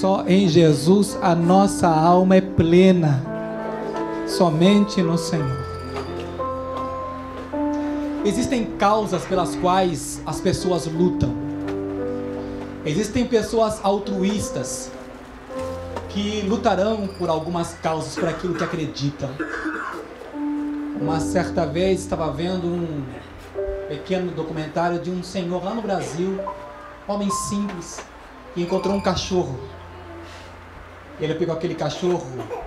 Só em Jesus a nossa alma é plena. Somente no Senhor. Existem causas pelas quais as pessoas lutam. Existem pessoas altruístas que lutarão por algumas causas, por aquilo que acreditam. Uma certa vez estava vendo um pequeno documentário de um senhor lá no Brasil, homem simples, que encontrou um cachorro. Ele pegou aquele cachorro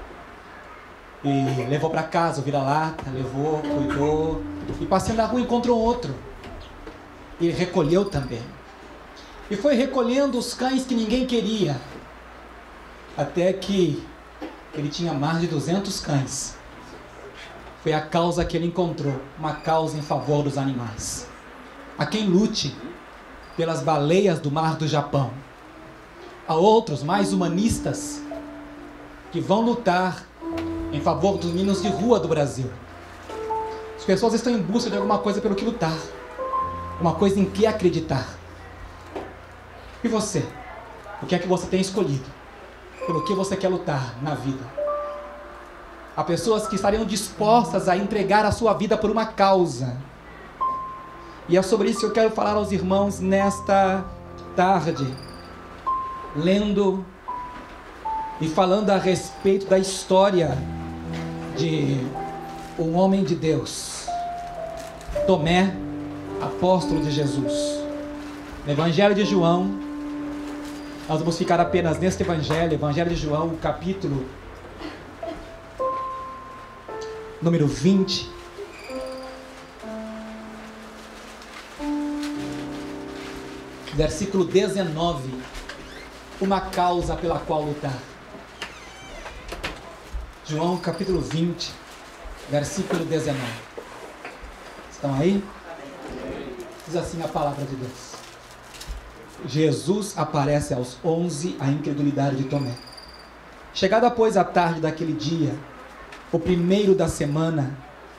e levou para casa, o vira-lata, levou, cuidou, e passeando na rua encontrou outro. Ele recolheu também. E foi recolhendo os cães que ninguém queria, até que ele tinha mais de 200 cães. Foi a causa que ele encontrou, uma causa em favor dos animais. Há quem lute pelas baleias do mar do Japão. Há outros mais humanistas que vão lutar em favor dos meninos de rua do Brasil. As pessoas estão em busca de alguma coisa pelo que lutar, uma coisa em que acreditar. E você? O que é que você tem escolhido? Pelo que você quer lutar na vida? Há pessoas que estariam dispostas a entregar a sua vida por uma causa. E é sobre isso que eu quero falar aos irmãos nesta tarde, lendo e falando a respeito da história de um homem de Deus, Tomé, apóstolo de Jesus. No Evangelho de João, nós vamos ficar apenas neste Evangelho de João, o capítulo número 20. Versículo 19. Uma causa pela qual lutar. João capítulo 20, versículo 19. Estão aí? Diz assim a palavra de Deus. Jesus aparece aos 11 à incredulidade de Tomé. Chegada, pois, a tarde daquele dia, o primeiro da semana,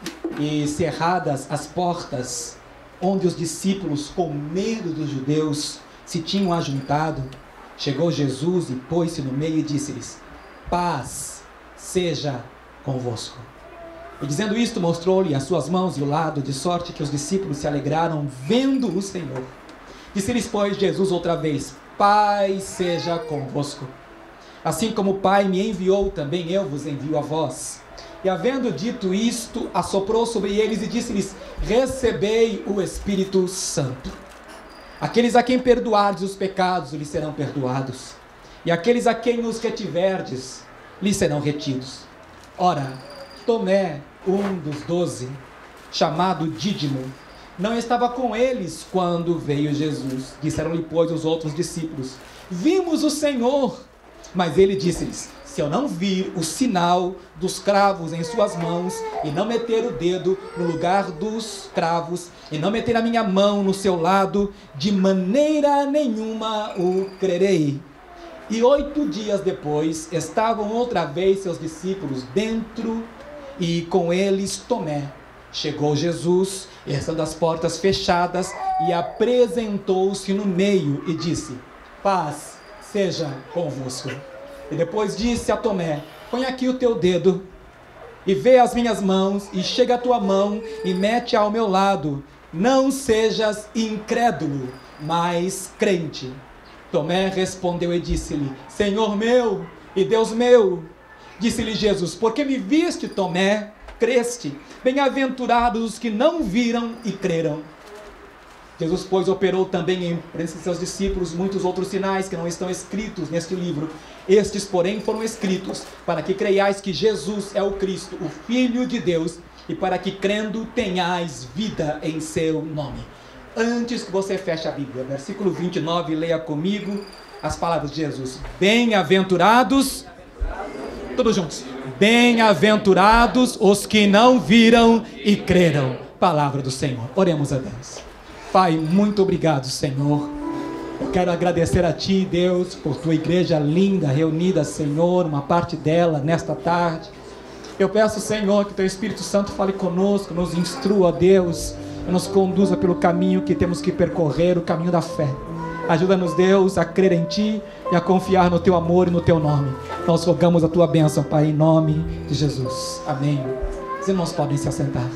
e cerradas as portas, onde os discípulos, com medo dos judeus, se tinham ajuntado, chegou Jesus e pôs-se no meio e disse-lhes: paz seja convosco. E dizendo isto, mostrou-lhe as suas mãos e o lado, de sorte que os discípulos se alegraram vendo o Senhor. Disse-lhes, pois, Jesus outra vez: paz seja convosco. Assim como o Pai me enviou, também eu vos envio a vós. E havendo dito isto, assoprou sobre eles e disse-lhes: recebei o Espírito Santo. Aqueles a quem perdoardes os pecados, lhes serão perdoados. E aqueles a quem os retiverdes, lhes serão retidos. Ora, Tomé, um dos 12, chamado Dídimo, não estava com eles quando veio Jesus. Disseram-lhe, pois, os outros discípulos: vimos o Senhor. Mas ele disse-lhes: se eu não vir o sinal dos cravos em suas mãos, e não meter o dedo no lugar dos cravos, e não meter a minha mão no seu lado, de maneira nenhuma o crerei. E 8 dias depois, estavam outra vez seus discípulos dentro, e com eles Tomé. Chegou Jesus, estando as portas fechadas, e apresentou-se no meio, e disse: paz seja convosco. E depois disse a Tomé: põe aqui o teu dedo, e vê as minhas mãos, e chega a tua mão, e mete ao meu lado. Não sejas incrédulo, mas crente. Tomé respondeu e disse-lhe: Senhor meu e Deus meu. Disse-lhe Jesus: porque me viste, Tomé, creste. Bem-aventurados os que não viram e creram. Jesus, pois, operou também entre seus discípulos muitos outros sinais que não estão escritos neste livro. Estes, porém, foram escritos para que creiais que Jesus é o Cristo, o Filho de Deus, e para que, crendo, tenhais vida em seu nome. Antes que você feche a Bíblia, versículo 29, leia comigo as palavras de Jesus. Bem-aventurados, todos juntos. Bem-aventurados os que não viram e creram. Palavra do Senhor. Oremos a Deus. Pai, muito obrigado, Senhor. Eu quero agradecer a Ti, Deus, por Tua igreja linda, reunida, Senhor, uma parte dela nesta tarde. Eu peço, Senhor, que Teu Espírito Santo fale conosco, nos instrua, Deus, e nos conduza pelo caminho que temos que percorrer, o caminho da fé. Ajuda-nos, Deus, a crer em Ti e a confiar no Teu amor e no Teu nome. Nós rogamos a Tua bênção, Pai, em nome de Jesus. Amém. Os irmãos podem se assentar.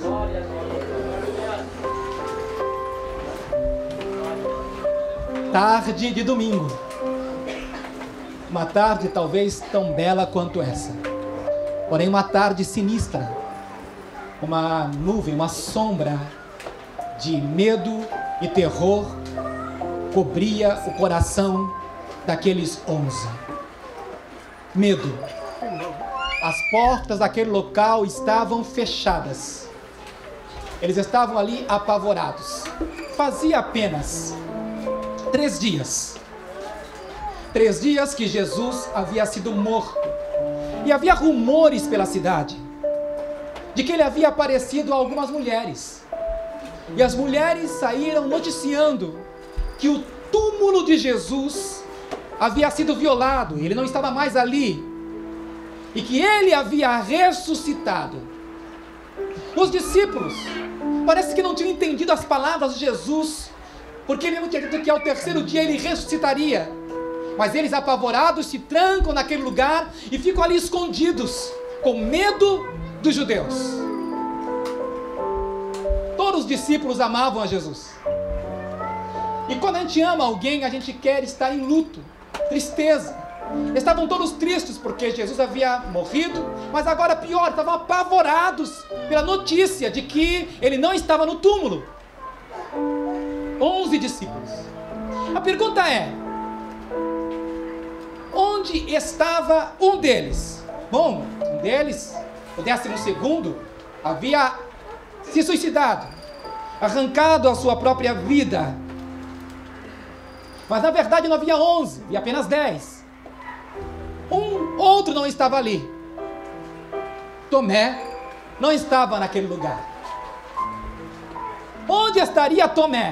Tarde de domingo. Uma tarde talvez tão bela quanto essa. Porém, uma tarde sinistra. Uma nuvem, uma sombra de medo e terror cobria o coração daqueles 11. Medo. As portas daquele local estavam fechadas. Eles estavam ali apavorados. Fazia apenas 3 dias. 3 dias que Jesus havia sido morto. E havia rumores pela cidade de que ele havia aparecido a algumas mulheres. E as mulheres saíram noticiando que o túmulo de Jesus havia sido violado, ele não estava mais ali, e que ele havia ressuscitado. Os discípulos parece que não tinham entendido as palavras de Jesus, porque ele não tinha dito que ao 3º dia ele ressuscitaria. Mas eles, apavorados, se trancam naquele lugar e ficam ali escondidos, com medo dos judeus. Todos os discípulos amavam a Jesus. E quando a gente ama alguém, a gente quer estar em luto, tristeza. Estavam todos tristes porque Jesus havia morrido, mas agora pior, estavam apavorados pela notícia de que ele não estava no túmulo. 11 discípulos. A pergunta é: onde estava um deles? Bom, um deles, o 12º, havia se suicidado, arrancado a sua própria vida. Mas na verdade não havia 11, havia apenas 10. Outro não estava ali. Tomé não estava naquele lugar. Onde estaria Tomé?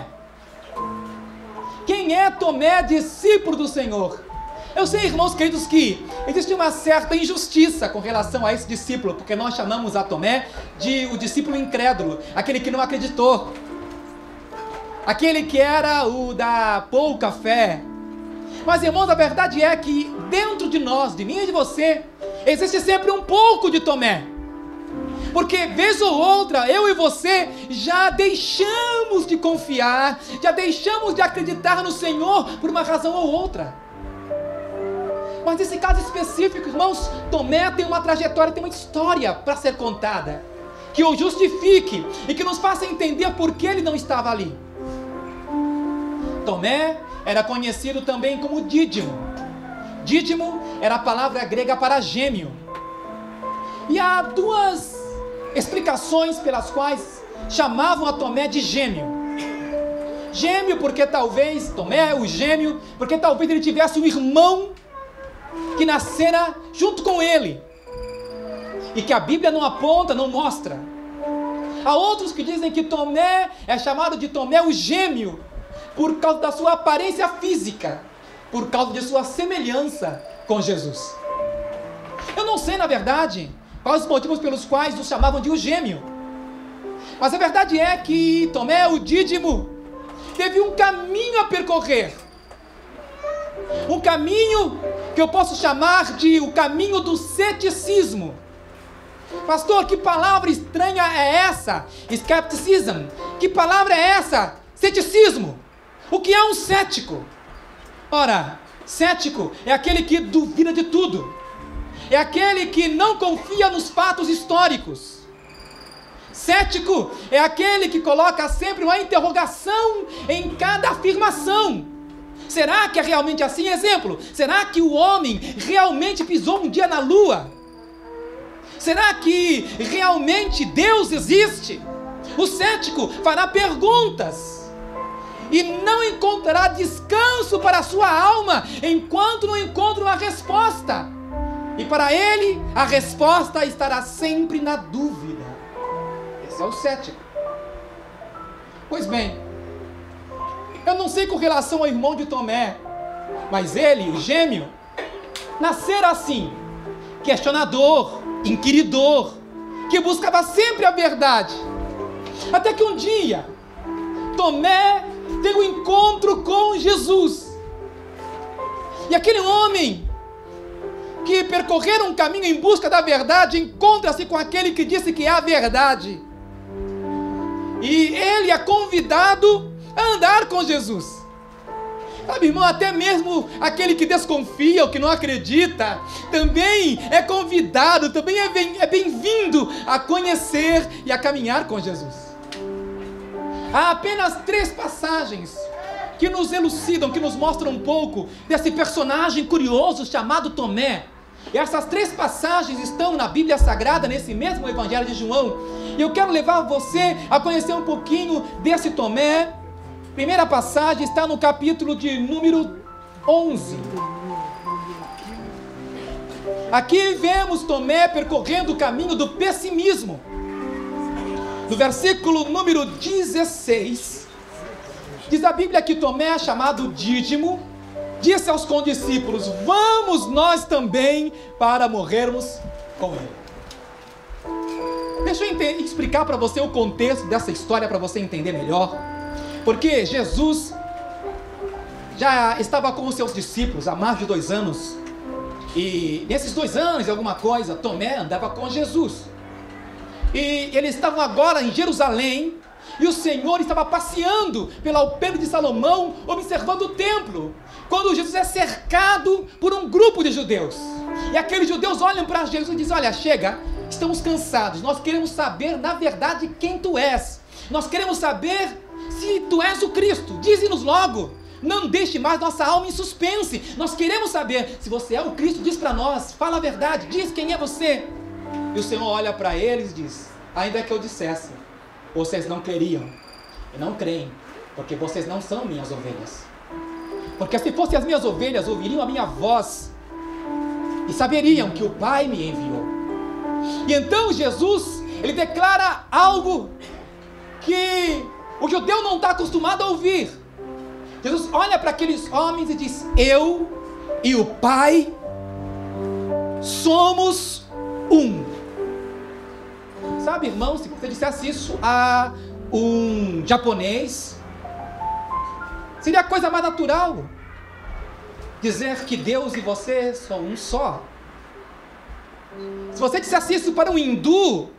Quem é Tomé, discípulo do Senhor? Eu sei, irmãos queridos, que existe uma certa injustiça com relação a esse discípulo, porque nós chamamos a Tomé de o discípulo incrédulo, aquele que não acreditou, aquele que era o da pouca fé. Mas, irmãos, a verdade é que dentro de nós, de mim e de você, existe sempre um pouco de Tomé. Porque vez ou outra, eu e você já deixamos de confiar, já deixamos de acreditar no Senhor por uma razão ou outra. Mas nesse caso específico, irmãos, Tomé tem uma trajetória, tem uma história para ser contada, que o justifique e que nos faça entender por que ele não estava ali. Tomé era conhecido também como Dídimo. Dídimo era a palavra grega para gêmeo. E há 2 explicações pelas quais chamavam a Tomé de gêmeo. Gêmeo porque talvez, Tomé, o gêmeo, porque talvez ele tivesse um irmão que nascera junto com ele, e que a Bíblia não aponta, não mostra. Há outros que dizem que Tomé é chamado de Tomé o gêmeo, por causa da sua aparência física, por causa de sua semelhança com Jesus. Eu não sei, na verdade, quais os motivos pelos quais os chamavam de o gêmeo, mas a verdade é que Tomé, o Dídimo, teve um caminho a percorrer, um caminho que eu posso chamar de o caminho do ceticismo. Pastor, que palavra estranha é essa? Skepticism. Que palavra é essa? Ceticismo. O que é um cético? Ora, cético é aquele que duvida de tudo. É aquele que não confia nos fatos históricos. Cético é aquele que coloca sempre uma interrogação em cada afirmação. Será que é realmente assim? Exemplo, será que o homem realmente pisou um dia na lua? Será que realmente Deus existe? O cético fará perguntas e não encontrará descanso para a sua alma enquanto não encontra uma resposta. E para ele, a resposta estará sempre na dúvida. Esse é o cético. Pois bem, eu não sei com relação ao irmão de Tomé, mas ele, o gêmeo, nascera assim, questionador, inquiridor, que buscava sempre a verdade. Até que um dia, Tomé teve um encontro com Jesus. E aquele homem que percorrer um caminho em busca da verdade encontra-se com aquele que disse que é a verdade. E ele é convidado a andar com Jesus. Sabe, irmão, até mesmo aquele que desconfia, ou que não acredita, também é convidado, também é bem-vindo a conhecer e a caminhar com Jesus. Há apenas 3 passagens que nos elucidam, que nos mostram um pouco desse personagem curioso chamado Tomé. E essas 3 passagens estão na Bíblia Sagrada, nesse mesmo Evangelho de João. E eu quero levar você a conhecer um pouquinho desse Tomé. Primeira passagem está no capítulo de número 11. Aqui vemos Tomé percorrendo o caminho do pessimismo. No versículo número 16, diz a Bíblia que Tomé, chamado Dídimo, disse aos condiscípulos: vamos nós também para morrermos com ele. Deixa eu explicar para você o contexto dessa história, para você entender melhor. Porque Jesus já estava com os seus discípulos há mais de 2 anos. E nesses 2 anos e alguma coisa, Tomé andava com Jesus. E eles estavam agora em Jerusalém. E o Senhor estava passeando pelo Alpendre de Salomão, observando o templo, quando Jesus é cercado por um grupo de judeus. E aqueles judeus olham para Jesus e dizem: olha, chega, estamos cansados, nós queremos saber na verdade quem tu és. Nós queremos saber se tu és o Cristo, dize-nos logo, não deixe mais nossa alma em suspense. Nós queremos saber, se você é o Cristo, diz para nós, fala a verdade, diz quem é você. E o Senhor olha para eles e diz: ainda que eu dissesse, vocês não creriam e não creem, porque vocês não são minhas ovelhas. Porque se fossem as minhas ovelhas, ouviriam a minha voz e saberiam que o Pai me enviou. E então Jesus, ele declara algo que o judeu não está acostumado a ouvir. Jesus olha para aqueles homens e diz: eu e o Pai somos um. Sabe, irmão, se você dissesse isso a um japonês, seria a coisa mais natural dizer que Deus e você são um só. Se você dissesse isso para um hindu,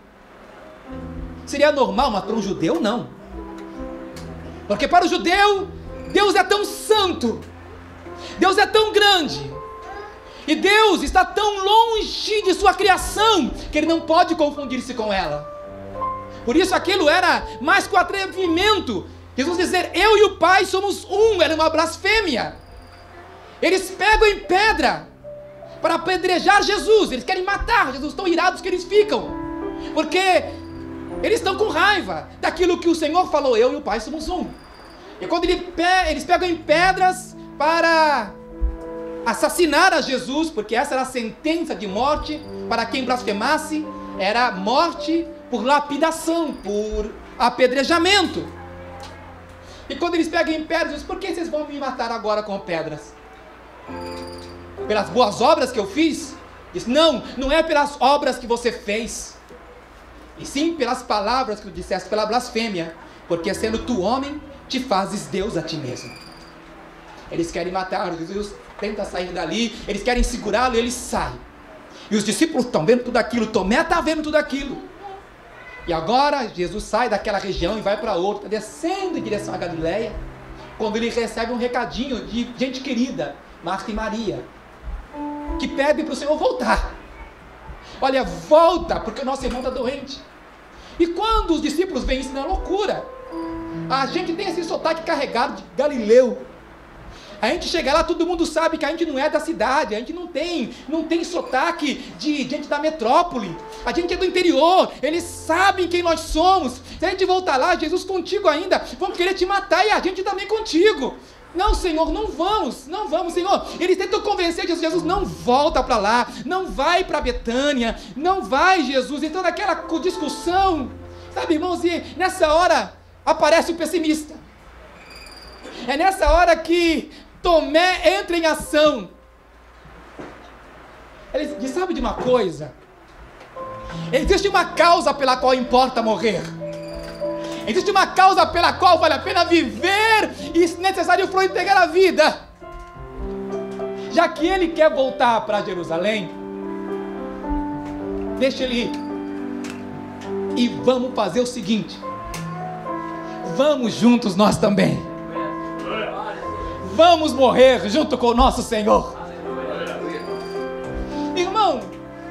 seria normal, mas para um judeu não. Porque para o judeu, Deus é tão santo, Deus é tão grande, e Deus está tão longe de sua criação, que ele não pode confundir-se com ela. Por isso aquilo era mais que um atrevimento. Jesus dizer: eu e o Pai somos um, era uma blasfêmia. Eles pegam em pedra para apedrejar Jesus, eles querem matar Jesus, tão irados que eles ficam, porque eles estão com raiva daquilo que o Senhor falou: eu e o Pai somos um. E quando eles pegam em pedras para assassinar a Jesus, porque essa era a sentença de morte para quem blasfemasse, era morte por lapidação, por apedrejamento. E quando eles pegam em pedras, dizem: por que vocês vão me matar agora com pedras? Pelas boas obras que eu fiz? Diz: não, não é pelas obras que você fez, e sim pelas palavras que tu disseste, pela blasfêmia, porque sendo tu homem, te fazes Deus a ti mesmo. Eles querem matar Jesus, tenta sair dali, eles querem segurá-lo e ele sai. E os discípulos estão vendo tudo aquilo, Tomé está vendo tudo aquilo. E agora Jesus sai daquela região e vai para outra, está descendo em direção à Galileia, quando ele recebe um recadinho de gente querida, Marta e Maria, que pedem para o Senhor voltar. Olha, volta, porque o nosso irmão está doente. E quando os discípulos veem isso, não é loucura. A gente tem esse sotaque carregado de Galileu. A gente chega lá, todo mundo sabe que a gente não é da cidade, a gente não tem sotaque de gente da metrópole, a gente é do interior, eles sabem quem nós somos. Se a gente voltar lá, Jesus contigo ainda, vão querer te matar e a gente também contigo. Não, Senhor, não vamos, Senhor. Eles tentam convencer Jesus: não volta para lá, não vai para Betânia, não vai, Jesus. Então naquela discussão, sabe, irmãos, e nessa hora aparece o pessimista. É nessa hora que Tomé entra em ação. Ele diz: sabe de uma coisa? Existe uma causa pela qual importa morrer. Existe uma causa pela qual vale a pena viver, e se necessário for entregar a vida. já que ele quer voltar para Jerusalém, deixa ele ir. E vamos fazer o seguinte: vamos juntos nós também. Vamos morrer junto com o nosso Senhor. Irmão,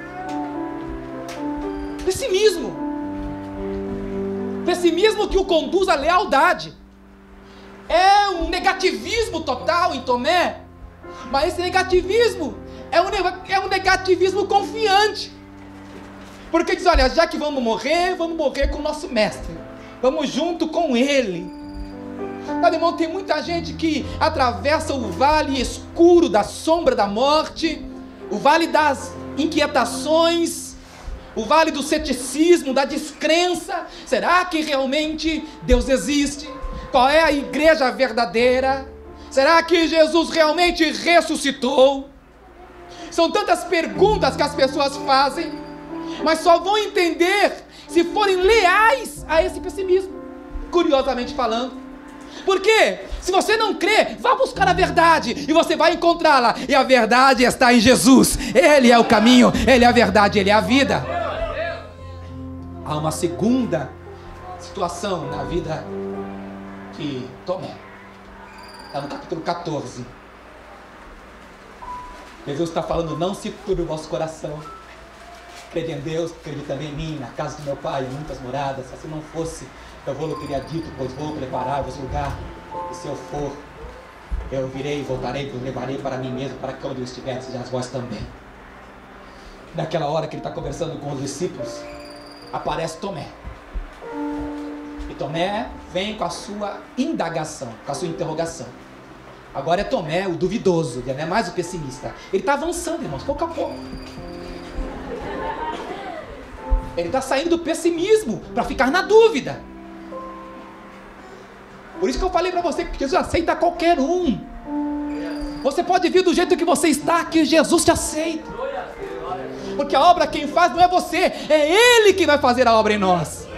pessimismo que o conduz à lealdade. É um negativismo total em Tomé, mas esse negativismo é um negativismo confiante, porque diz: olha, já que vamos morrer com o nosso mestre, vamos junto com ele. Sabe, irmão, tem muita gente que atravessa o vale escuro da sombra da morte, o vale das inquietações, o vale do ceticismo, da descrença. Será que realmente Deus existe? Qual é a igreja verdadeira? Será que Jesus realmente ressuscitou? São tantas perguntas que as pessoas fazem, mas só vão entender se forem leais a esse pessimismo, curiosamente falando. Porque se você não crê, vá buscar a verdade e você vai encontrá-la. E a verdade está em Jesus. Ele é o caminho, Ele é a verdade, Ele é a vida. Há uma segunda situação na vida de Tomé. Está no capítulo 14. Jesus está falando: não se turbe o vosso coração. Crede em Deus, crede também em mim. Na casa do meu pai há muitas moradas. Se assim não fosse, eu vou-lhe teria dito, pois vou preparar-vos lugar. E se eu for, eu virei e voltarei, vos levarei para mim mesmo, para que onde eu estiver, sejais vós também. Naquela hora que ele está conversando com os discípulos, aparece Tomé. E Tomé vem com a sua indagação, com a sua interrogação. Agora é Tomé o duvidoso, ele não é mais o pessimista. Ele está avançando, irmãos, pouco a pouco. Ele está saindo do pessimismo para ficar na dúvida. Por isso que eu falei para você que Jesus aceita qualquer um. Você pode vir do jeito que você está, que Jesus te aceita. Porque a obra quem faz não é você, é Ele que vai fazer a obra em nós.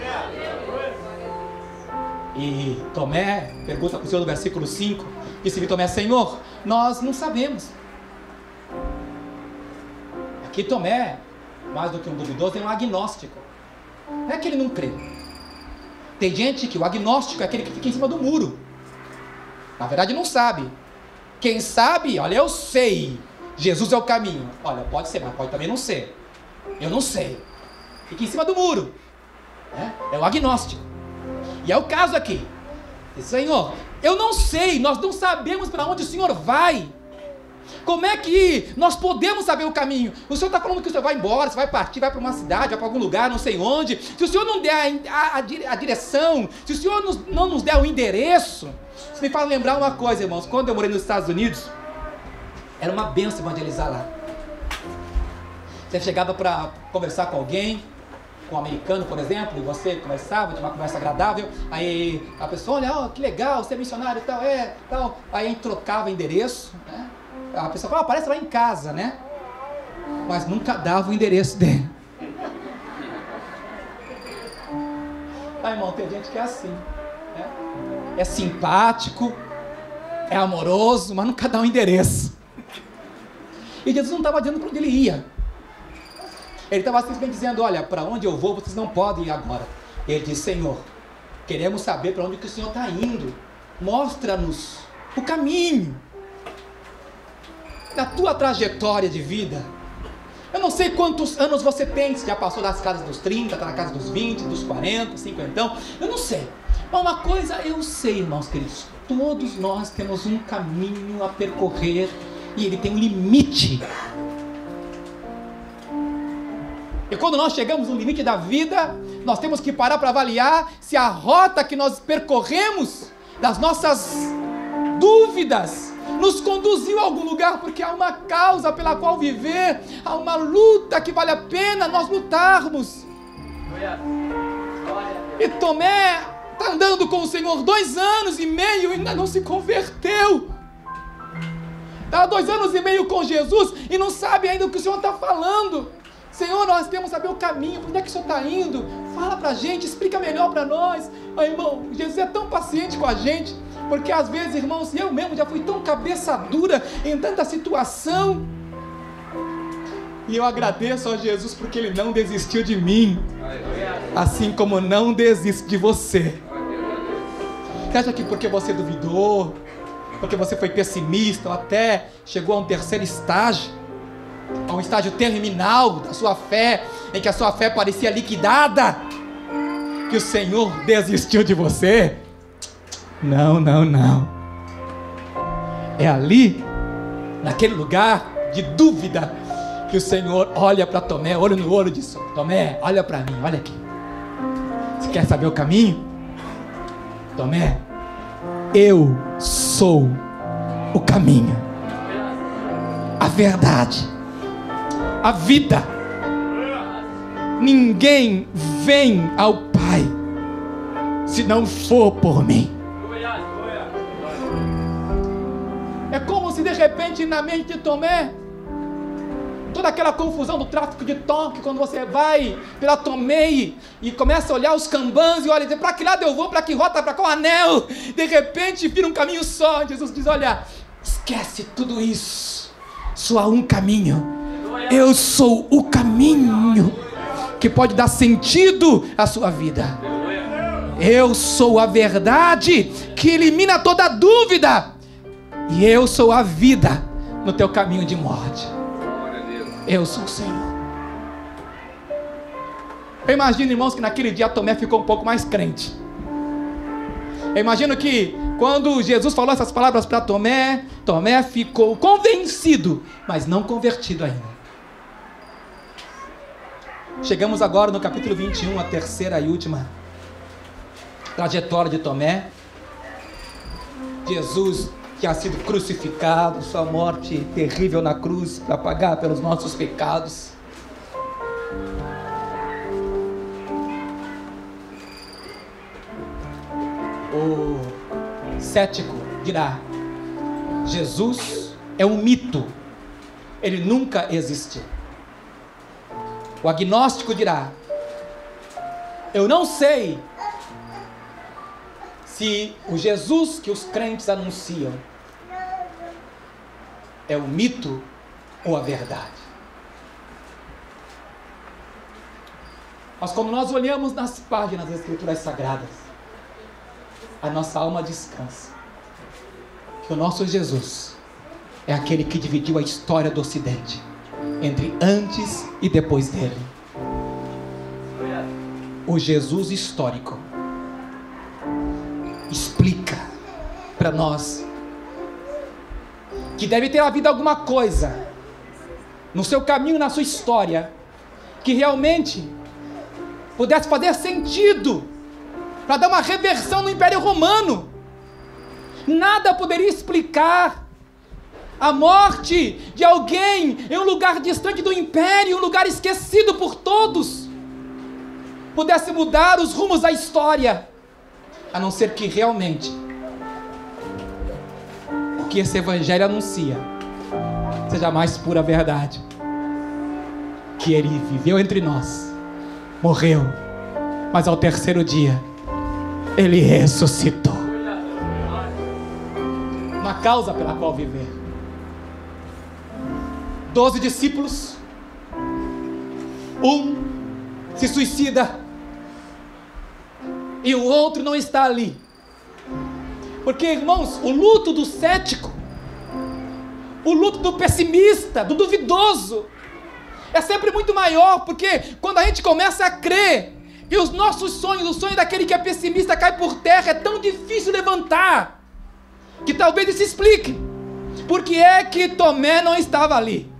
E Tomé pergunta para o Senhor no versículo 5, disse-lhe Tomé: Senhor, nós não sabemos. Aqui Tomé, mais do que um duvidoso, é um agnóstico. Não é que ele não crê. Tem gente que o agnóstico é aquele que fica em cima do muro. Na verdade não sabe. Quem sabe, olha, eu sei, Jesus é o caminho. Olha, pode ser, mas pode também não ser. Eu não sei. Fica em cima do muro. É o agnóstico. E é o caso aqui. Senhor, eu não sei, nós não sabemos para onde o Senhor vai. Como é que nós podemos saber o caminho? O Senhor está falando que o Senhor vai embora, você vai partir, vai para uma cidade, vai para algum lugar, não sei onde. Se o Senhor não der a direção, se o Senhor não nos der o endereço. Isso me faz lembrar uma coisa, irmãos. Quando eu morei nos Estados Unidos, era uma benção evangelizar lá. Você chegava para conversar com alguém, com um americano, por exemplo, e você conversava, tinha uma conversa agradável, aí a pessoa: olha, que legal, você é missionário e tal, tal. Aí a gente trocava endereço, né? A pessoa fala: aparece lá em casa, né? Mas nunca dava o endereço dele. Irmão, tem gente que é assim, né? É simpático, é amoroso, mas nunca dá o endereço. E Jesus não estava dizendo para onde ele ia. Ele estava simplesmente dizendo: olha, para onde eu vou, vocês não podem ir agora. Ele disse: Senhor, queremos saber para onde que o Senhor está indo. Mostra-nos o caminho. Na tua trajetória de vida, eu não sei quantos anos você tem, se já passou das casas dos 30, está na casa dos 20, dos 40, 50, eu não sei. Mas uma coisa eu sei, irmãos queridos, todos nós temos um caminho a percorrer e ele tem um limite. E quando nós chegamos no limite da vida, nós temos que parar para avaliar se a rota que nós percorremos, das nossas dúvidas, nos conduziu a algum lugar, porque há uma causa pela qual viver, há uma luta que vale a pena nós lutarmos. E Tomé está andando com o Senhor 2 anos e meio e ainda não se converteu. Está há 2 anos e meio com Jesus e não sabe ainda o que o Senhor está falando. Senhor, nós temos que saber o caminho, para onde é que o Senhor está indo? Fala para a gente, explica melhor para nós. Irmão, Jesus é tão paciente com a gente. Porque às vezes, irmãos, eu mesmo já fui tão cabeça dura em tanta situação. E eu agradeço a Jesus porque Ele não desistiu de mim, assim como não desiste de você. Você acha que porque você duvidou, porque você foi pessimista, ou até chegou a um terceiro estágio, a um estágio terminal da sua fé, em que a sua fé parecia liquidada, que o Senhor desistiu de você? Não, não, não. É ali, naquele lugar de dúvida, que o Senhor olha para Tomé, olho no olho e diz: Tomé, olha para mim, olha aqui. Você quer saber o caminho? Tomé, eu sou o caminho, a verdade, a vida. Ninguém vem ao Pai se não for por mim. É como se de repente na mente de Tomé, toda aquela confusão do tráfico de toque, quando você vai pela Tomei e começa a olhar os kanbans e olha e diz: para que lado eu vou, para que rota, para qual anel? De repente vira um caminho só. Jesus diz: olha, esquece tudo isso, só há um caminho. Eu sou o caminho que pode dar sentido à sua vida. Eu sou a verdade que elimina toda dúvida, e eu sou a vida no teu caminho de morte. Eu sou o Senhor. Eu imagino, irmãos, que naquele dia Tomé ficou um pouco mais crente. Eu imagino que quando Jesus falou essas palavras para Tomé, Tomé ficou convencido, mas não convertido ainda. Chegamos agora no capítulo 21, a terceira e última trajetória de Tomé. Jesus tinha sido crucificado, sua morte terrível na cruz para pagar pelos nossos pecados. O cético dirá: Jesus é um mito, ele nunca existiu. O agnóstico dirá: eu não sei se o Jesus que os crentes anunciam é o mito ou a verdade. Mas quando nós olhamos nas páginas das Escrituras Sagradas, a nossa alma descansa, que o nosso Jesus é aquele que dividiu a história do Ocidente entre antes e depois dele. O Jesus histórico explica para nós que deve ter havido alguma coisa no seu caminho, na sua história, que realmente pudesse fazer sentido para dar uma reversão no Império Romano. Nada poderia explicar a morte de alguém em um lugar distante do Império, um lugar esquecido por todos, pudesse mudar os rumos da história, a não ser que realmente o que esse Evangelho anuncia seja a mais pura verdade, que Ele viveu entre nós, morreu, mas ao terceiro dia Ele ressuscitou. Uma causa pela qual viver. 12 discípulos, um se suicida e o outro não está ali. Porque, irmãos, o luto do cético, o luto do pessimista, do duvidoso, é sempre muito maior, porque quando a gente começa a crer que os nossos sonhos, o sonho daquele que é pessimista cai por terra, é tão difícil levantar, que talvez isso explique por que é que Tomé não estava ali.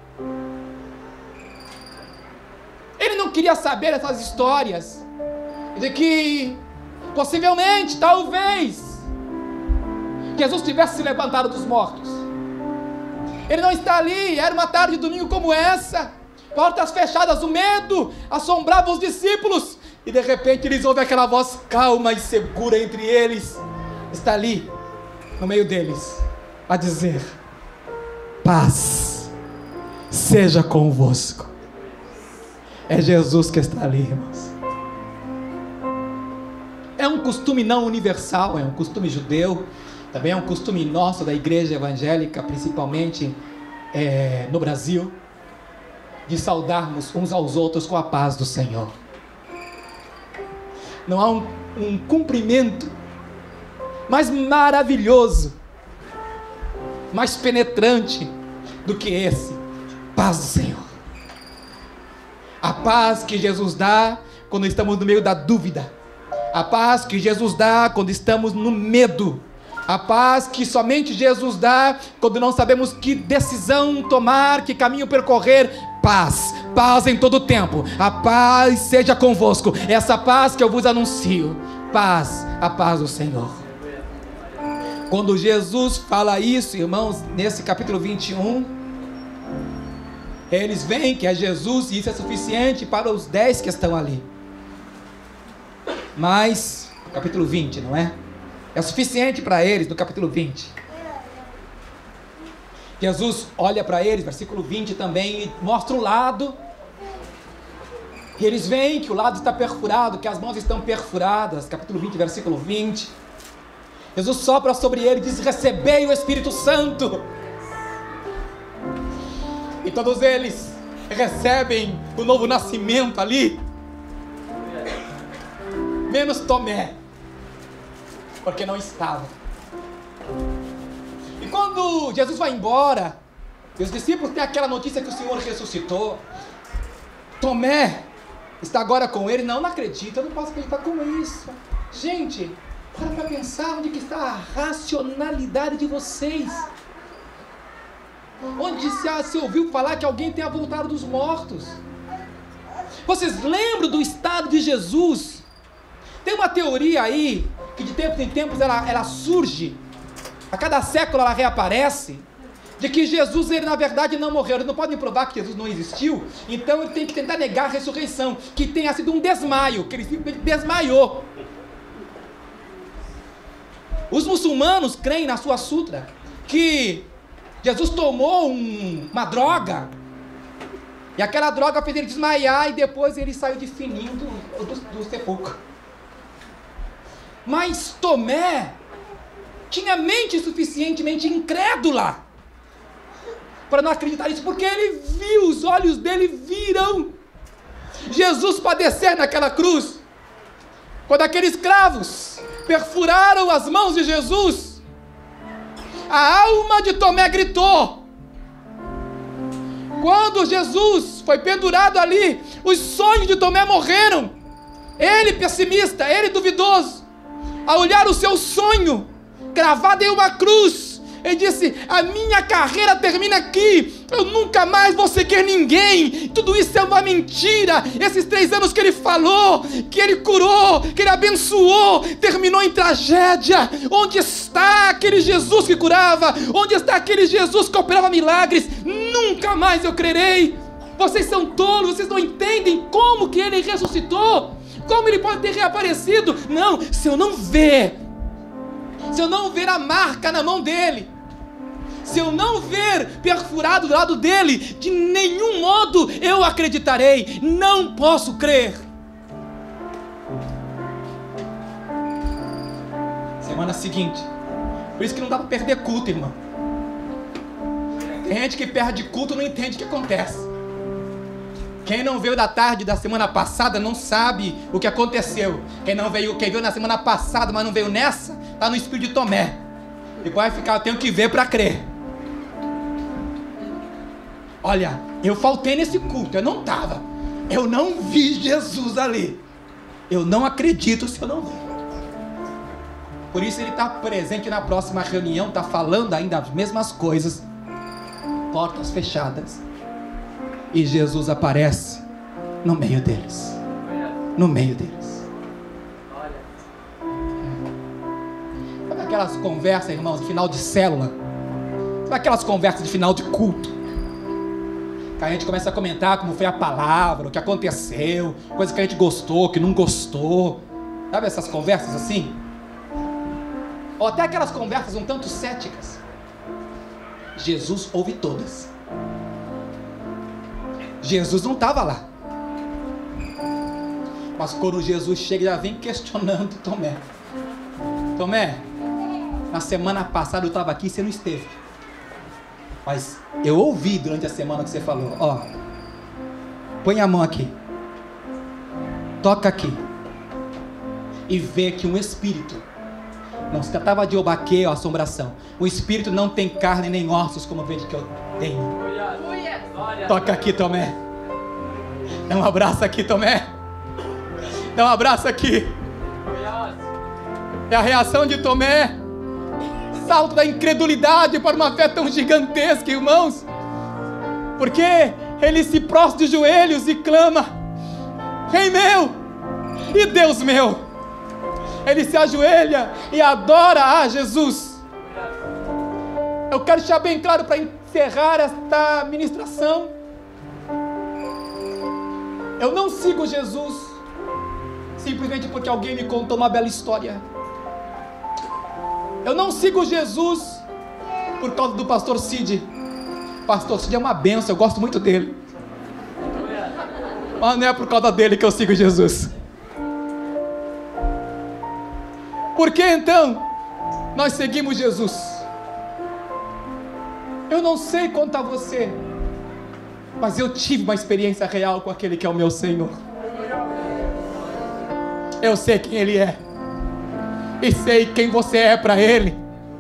Ele não queria saber essas histórias de que possivelmente, talvez, Jesus tivesse se levantado dos mortos. Ele não está ali. Era uma tarde de domingo como essa, portas fechadas, o medo assombrava os discípulos, e de repente eles ouvem aquela voz calma e segura entre eles. Está ali no meio deles a dizer: paz seja convosco. É Jesus que está ali, irmãos. É um costume não universal, é um costume judeu, também é um costume nosso da igreja evangélica, principalmente no Brasil, de saudarmos uns aos outros com a paz do Senhor. Não há um cumprimento mais maravilhoso, mais penetrante do que esse: paz do Senhor. A paz que Jesus dá quando estamos no meio da dúvida, a paz que Jesus dá quando estamos no medo, a paz que somente Jesus dá quando não sabemos que decisão tomar, que caminho percorrer. Paz em todo o tempo. A paz seja convosco. Essa paz que eu vos anuncio, a paz do Senhor. Quando Jesus fala isso, irmãos, nesse capítulo 21, eles veem que é Jesus e isso é suficiente para os 10 que estão ali. Mas, capítulo 20, não é? É suficiente para eles no capítulo 20. Jesus olha para eles, versículo 20 também, e mostra o lado. E eles veem que o lado está perfurado, que as mãos estão perfuradas. Capítulo 20, versículo 20. Jesus sopra sobre ele e diz: recebei o Espírito Santo. E todos eles recebem o novo nascimento ali, menos Tomé, porque não estava. E quando Jesus vai embora, os discípulos têm aquela notícia que o Senhor ressuscitou. Tomé está agora com ele. Não acredito, eu não posso acreditar com isso. Gente, para pensar onde que está a racionalidade de vocês. Onde se ouviu falar que alguém tenha voltado dos mortos? Vocês lembram do estado de Jesus? Tem uma teoria aí, que de tempos em tempos ela surge, a cada século ela reaparece, de que Jesus, ele na verdade não morreu. Eles não podem provar que Jesus não existiu, então ele tem que tentar negar a ressurreição, que tenha sido um desmaio, que ele simplesmente desmaiou. Os muçulmanos creem na sua sutra que Jesus tomou uma droga, e aquela droga fez ele desmaiar, e depois ele saiu de fininho do sepulcro. Mas Tomé tinha mente suficientemente incrédula para não acreditar nisso, porque ele viu, os olhos dele viram Jesus padecer naquela cruz. Quando aqueles cravos perfuraram as mãos de Jesus, a alma de Tomé gritou. Quando Jesus foi pendurado ali, os sonhos de Tomé morreram. Ele pessimista, ele duvidoso, ao olhar o seu sonho gravado em uma cruz, ele disse: a minha carreira termina aqui, eu nunca mais vou seguir ninguém, tudo isso é uma mentira. Esses 3 anos que ele falou, que ele curou, que ele abençoou, terminou em tragédia. Onde está aquele Jesus que curava? Onde está aquele Jesus que operava milagres? Nunca mais eu crerei. Vocês são tolos, vocês não entendem como que ele ressuscitou, como ele pode ter reaparecido. Não, se eu não ver a marca na mão dele, se eu não ver perfurado do lado dele, de nenhum modo eu acreditarei. Não posso crer. Semana seguinte, por isso que não dá para perder culto, irmão. Tem gente que perde culto e não entende o que acontece. Quem não veio da tarde da semana passada não sabe o que aconteceu. Quem veio na semana passada, mas não veio nessa, está no espírito de Tomé. E vai ficar: eu tenho que ver para crer. Olha, eu faltei nesse culto, eu não estava. Eu não vi Jesus ali. Eu não acredito se eu não ver. Por isso ele está presente na próxima reunião, está falando ainda as mesmas coisas, portas fechadas. E Jesus aparece no meio deles. No meio deles. Sabe aquelas conversas, irmãos, de final de célula? Sabe aquelas conversas de final de culto? Que a gente começa a comentar como foi a palavra, o que aconteceu, coisas que a gente gostou, que não gostou. Sabe essas conversas assim? Ou até aquelas conversas um tanto céticas. Jesus ouve todas. Jesus não estava lá. Mas quando Jesus chega, já vem questionando Tomé. Tomé, na semana passada eu estava aqui e você não esteve. Mas eu ouvi durante a semana que você falou. Ó, põe a mão aqui. Toca aqui. E vê que um espírito, não se tratava de obaqueio ou assombração. O espírito não tem carne nem ossos como vede que eu tenho. Toca aqui, Tomé. Dá um abraço aqui, Tomé. Dá um abraço aqui. É a reação de Tomé. Salto da incredulidade para uma fé tão gigantesca, irmãos. Porque ele se prostra de joelhos e clama: Rei meu e Deus meu. Ele se ajoelha e adora a Jesus. Eu quero deixar bem claro para encerrar esta ministração. Eu não sigo Jesus simplesmente porque alguém me contou uma bela história. Eu não sigo Jesus por causa do pastor Cid. Pastor Cid é uma benção, eu gosto muito dele. Mas não é por causa dele que eu sigo Jesus. Por que então nós seguimos Jesus? Eu não sei contar você, mas eu tive uma experiência real com aquele que é o meu Senhor. Eu sei quem Ele é e sei quem você é para Ele.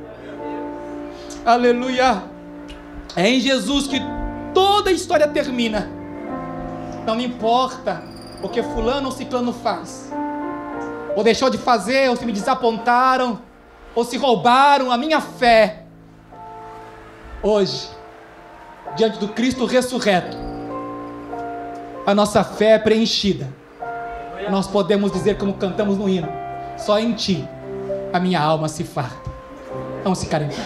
Aleluia. É em Jesus que toda a história termina. Não me importa o que fulano ou ciclano faz, ou deixou de fazer, ou se me desapontaram, ou se roubaram a minha fé. Hoje, diante do Cristo ressurreto, a nossa fé é preenchida. Nós podemos dizer como cantamos no hino: só em Ti a minha alma se farta. Vamos ficar em pé.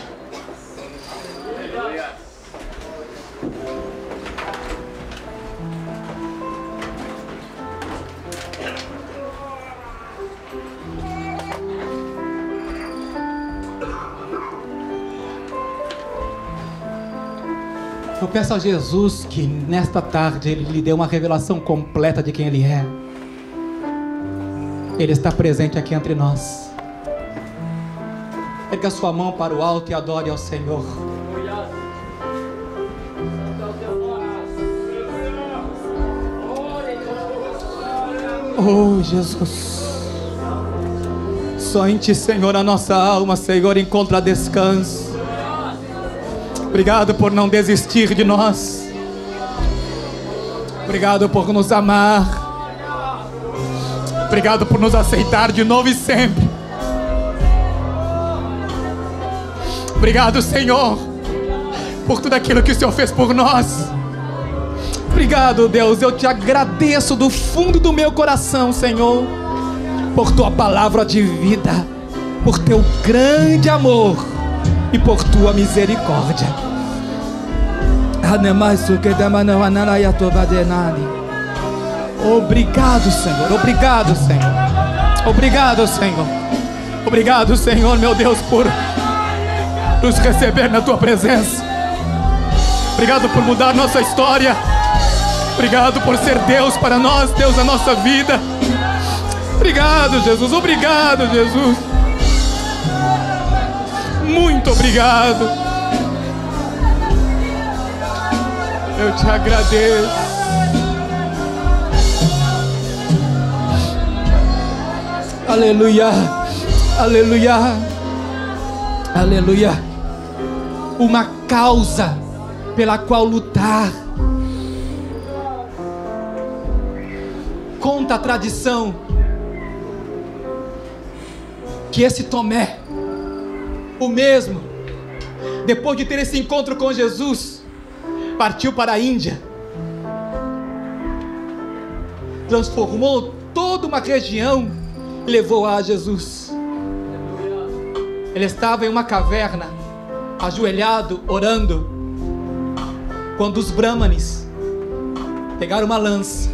Eu peço a Jesus que nesta tarde Ele lhe dê uma revelação completa de quem Ele é. Ele está presente aqui entre nós. Erga sua mão para o alto e adore ao Senhor. Oh Jesus, só em Ti, Senhor, a nossa alma, Senhor, encontra descanso. Obrigado por não desistir de nós. Obrigado por nos amar. Obrigado por nos aceitar de novo e sempre. Obrigado, Senhor, por tudo aquilo que o Senhor fez por nós. Obrigado, Deus. Eu te agradeço do fundo do meu coração, Senhor, por Tua palavra de vida, por Teu grande amor e por Tua misericórdia. Obrigado, Senhor. Obrigado, Senhor. Obrigado, Senhor. Obrigado, Senhor, meu Deus, por nos receber na Tua presença. Obrigado por mudar nossa história. Obrigado por ser Deus para nós, Deus da nossa vida. Obrigado, Jesus. Obrigado, Jesus. Muito obrigado. Eu te agradeço. Aleluia. Aleluia. Aleluia. Uma causa pela qual lutar. Conta a tradição que esse Tomé, o mesmo, depois de ter esse encontro com Jesus, partiu para a Índia, transformou toda uma região e levou a Jesus. Ele estava em uma caverna, ajoelhado, orando, quando os brahmanes pegaram uma lança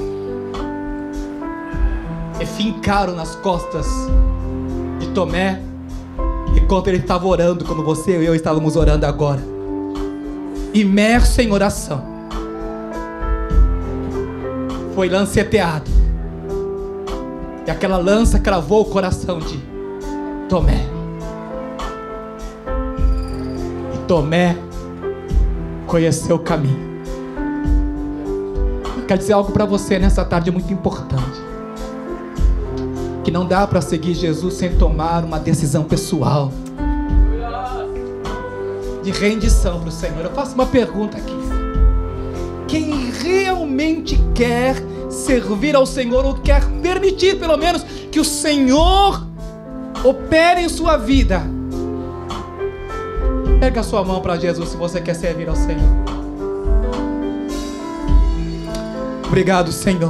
e fincaram nas costas de Tomé, enquanto ele estava orando, como você e eu estávamos orando agora, imerso em oração. Foi lanceteado E aquela lança cravou o coração de Tomé. E Tomé conheceu o caminho. Eu quero dizer algo para você nessa tarde muito importante. Que não dá para seguir Jesus sem tomar uma decisão pessoal de rendição para o Senhor. Eu faço uma pergunta aqui. Quem realmente quer servir ao Senhor, ou quer permitir pelo menos que o Senhor opere em sua vida, pega a sua mão para Jesus se você quer servir ao Senhor. Obrigado, Senhor.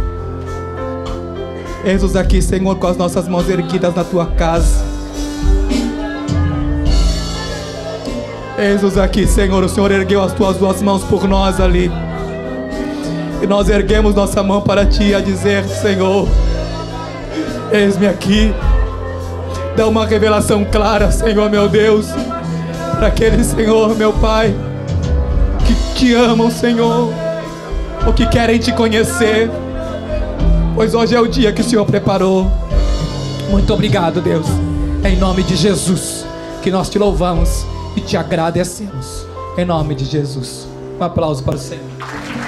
Eis-nos aqui, Senhor, com as nossas mãos erguidas na tua casa. Eis-nos aqui, Senhor. O Senhor ergueu as tuas duas mãos por nós ali. E nós erguemos nossa mão para ti a dizer: Senhor, eis-me aqui. Dá uma revelação clara, Senhor, meu Deus, para aqueles, Senhor, meu Pai, que te amam, Senhor, ou que querem te conhecer, pois hoje é o dia que o Senhor preparou. Muito obrigado, Deus. É em nome de Jesus que nós te louvamos e te agradecemos. Em nome de Jesus. Um aplauso para o Senhor.